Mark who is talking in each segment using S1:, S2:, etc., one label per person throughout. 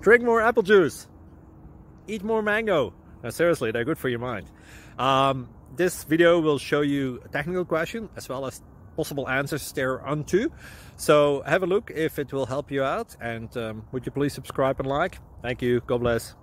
S1: Drink more apple juice. Eat more mango. Now, seriously, they're good for your mind. This video will show you a technical question as well as possible answers thereunto. So have a look if it will help you out, and would you please subscribe and like? Thank you. God bless.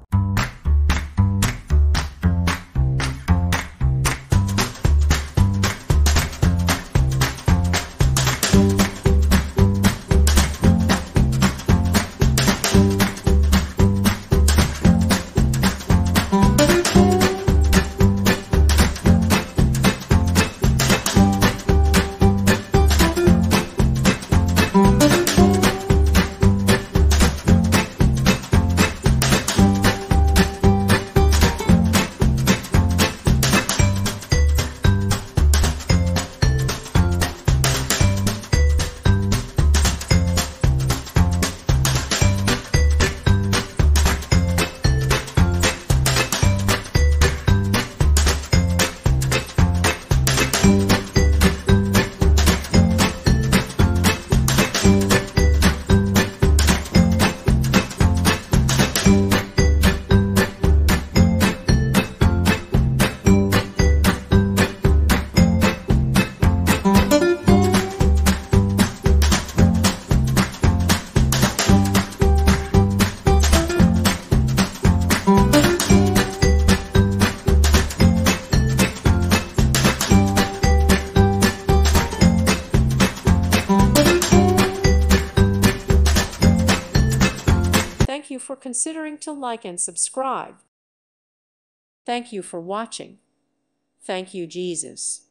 S2: Thank you for considering to like and subscribe. Thank you for watching. Thank you, Jesus.